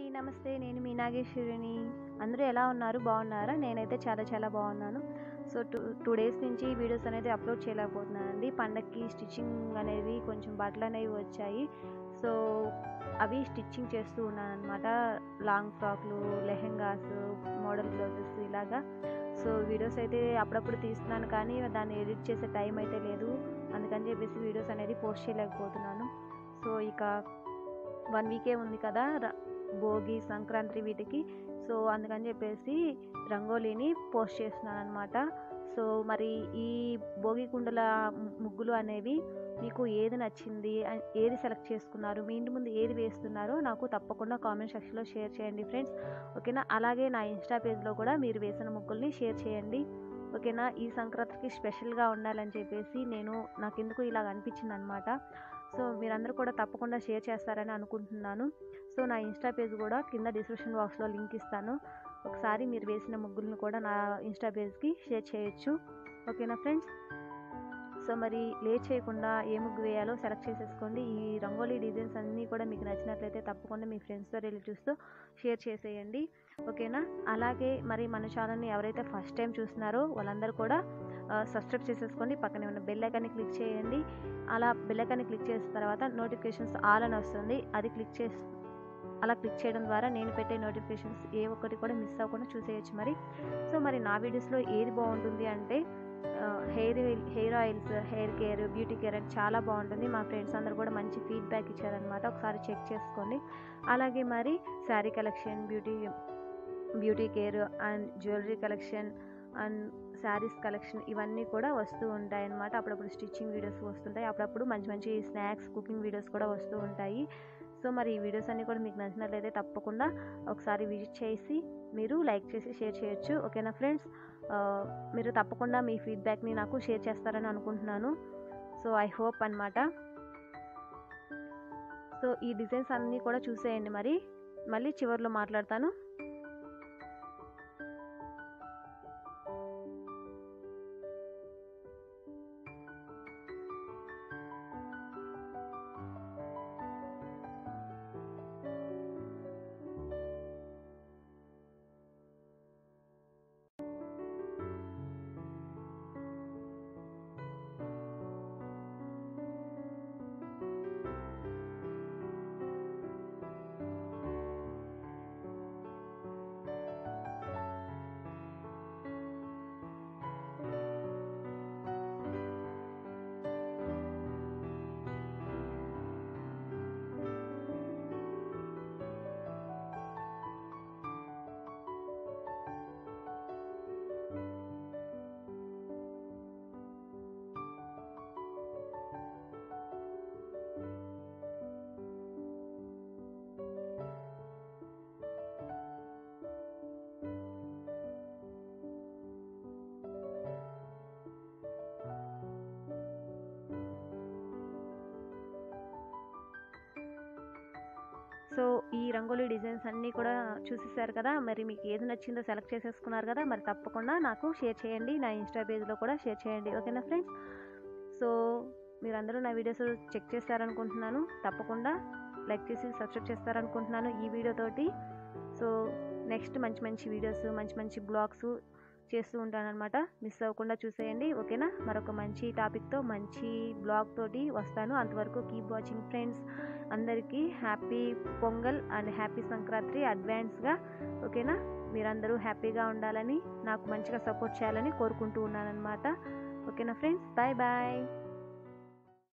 నమస్తే. నేను మీ నాగేశ్వరిని. అందరూ ఎలా ఉన్నారు? బాగున్నారా? నేనైతే చాలా బాగున్నాను. సో, 2 డేస్ నుంచి వీడియోస్ అనేది అప్లోడ్ చేయలేకపోతున్నానండి. పండగకి స్టిచ్చింగ్ అనేవి కొంచెం బట్టలనేవి వచ్చాయి. సో, అవి స్టిచ్చింగ్ చేస్తూ ఉన్నాననమాట. లాంగ్ ఫ్రాక్‌లు, లెహెంగాస్, మోడల్ బ్లౌజెస్ ఇలాగా. సో, వీడియోస్ అయితే అప్పుడప్పుడు తీస్తున్నాను కానీ దాన్ని ఎడిట్ చేసే టైం అయితే లేదు. అందుకని చెప్పేసి వీడియోస్ అనేది పోస్ట్ చేయలేకపోతున్నాను. సో, ఇక 1 వీకే ఉంది కదా భోగి, సంక్రాంతి వీటికి. సో, అందుకని చెప్పేసి రంగోలీని పోస్ట్ చేస్తున్నాననమాట. సో, మరి ఈ భోగి కుండల ముగ్గులు అనేవి మీకు ఏది నచ్చింది? ఏది సెలెక్ట్ చేసుకున్నారు? మీ ఇంటి ముందు ఏది వేస్తున్నారో నాకు తప్పకుండా కామెంట్ సెక్షన్‌లో షేర్ చేయండి ఫ్రెండ్స్. ఓకేనా? అలాగే నా ఇన్‌స్టా పేజ్‌లో కూడా మీరు వేసిన ముగ్గుల్ని షేర్ చేయండి. ఓకేనా? ఈ సంక్రాంతికి స్పెషల్‌గా ఉండాలని చెప్పేసి నాకెందుకో ఇలాగ అనిపించిందనమాట. సో, మీరందరూ కూడా తప్పకుండా షేర్ చేస్తారని అనుకుంటున్నాను. సో, నా ఇన్‌స్టా పేజ్ కూడా కింద డిస్క్రిప్షన్ బాక్స్‌లో లింక్ ఇస్తాను. ఒకసారి మీరు వేసిన ముగ్గులను కూడా నా ఇన్‌స్టా పేజ్‌కి షేర్ చేయొచ్చు. ఓకేనా ఫ్రెండ్స్? సో, మరి లేట్ చేయకుండా ఏ ముగ్గు వేయాలో సెలెక్ట్ చేసేసుకోండి. ఈ రంగోలీ డిజైన్స్ అన్నీ కూడా మీకు నచ్చినట్లయితే తప్పకుండా మీ ఫ్రెండ్స్‌తో, రిలేటివ్స్‌తో షేర్ చేసేయండి. ఓకేనా? అలాగే మరి మన ఛానల్‌ని ఎవరైతే ఫస్ట్ టైం చూస్తున్నారో వాళ్ళందరూ కూడా సబ్స్క్రైబ్ చేసేసుకోండి. పక్కనే ఉన్న బెల్ ఐకాన్ని క్లిక్ చేయండి. అలా బెల్ ఐకాన్ని క్లిక్ చేసిన తర్వాత నోటిఫికేషన్స్ ఆల్ అని వస్తుంది. అది అలా క్లిక్ చేయడం ద్వారా నేను పెట్టే నోటిఫికేషన్స్ ఏ ఒక్కటి కూడా మిస్ అవ్వకుండా చూసేయచ్చు మరి. సో, మరి నా వీడియోస్‌లో ఏది బాగుంటుంది అంటే hair oils, hair care, beauty care అంటే చాలా బాగుంటుంది. మా ఫ్రెండ్స్ అందరూ కూడా మంచి ఫీడ్బ్యాక్ ఇచ్చారనమాట. ఒకసారి చెక్ చేసుకోండి. అలాగే మరి sari collection, beauty care and jewellery collection and saris collection ఇవన్నీ కూడా వస్తూ ఉంటాయన్నమాట. అప్పుడప్పుడు స్టిచ్చింగ్ వీడియోస్ వస్తుంటాయి. అప్పుడప్పుడు మంచి స్నాక్స్, కుకింగ్ వీడియోస్ కూడా వస్తూ ఉంటాయి. సో, మరి ఈ వీడియోస్ అన్నీ కూడా మీకు నచ్చినట్లయితే తప్పకుండా ఒకసారి విజిట్ చేసి మీరు లైక్ చేసి షేర్ చేయొచ్చు. ఓకేనా ఫ్రెండ్స్? మీరు తప్పకుండా మీ ఫీడ్బ్యాక్‌ని నాకు షేర్ చేస్తారని అనుకుంటున్నాను. సో, ఐ హోప్ అనమాట. సో, ఈ డిజైన్స్ అన్నీ కూడా చూసేయండి మరి. మళ్ళీ చివర్లో మాట్లాడతాను. సో, ఈ రంగోలీ డిజైన్స్ అన్నీ కూడా చూసేసారు కదా! మరి మీకు ఏది నచ్చిందో సెలెక్ట్ చేసేసుకున్నారు కదా! మరి తప్పకుండా నాకు షేర్ చేయండి. నా ఇన్‌స్టా పేజ్‌లో కూడా షేర్ చేయండి. ఓకేనా ఫ్రెండ్స్? సో, మీరందరూ నా వీడియోస్ చెక్ చేస్తారనుకుంటున్నాను. తప్పకుండా లైక్ చేసి సబ్స్క్రైబ్ చేస్తారనుకుంటున్నాను ఈ వీడియోతోటి. సో, నెక్స్ట్ మంచి వీడియోస్, మంచి బ్లాగ్స్ చేస్తూ ఉంటానన్నమాట. మిస్ అవ్వకుండా చూసేయండి. ఓకేనా? మరొక మంచి టాపిక్‌తో, మంచి బ్లాగ్ తోటి వస్తాను. అంతవరకు కీప్ వాచింగ్ ఫ్రెండ్స్. అందరికీ happy Pongal and happy Sankranti అడ్వాన్స్‌గా. ఓకేనా? మీరందరూ హ్యాపీగా ఉండాలని, నాకు మంచిగా సపోర్ట్ చేయాలని కోరుకుంటూ ఉన్నానన్నమాట. ఓకేనా ఫ్రెండ్స్? బాయ్.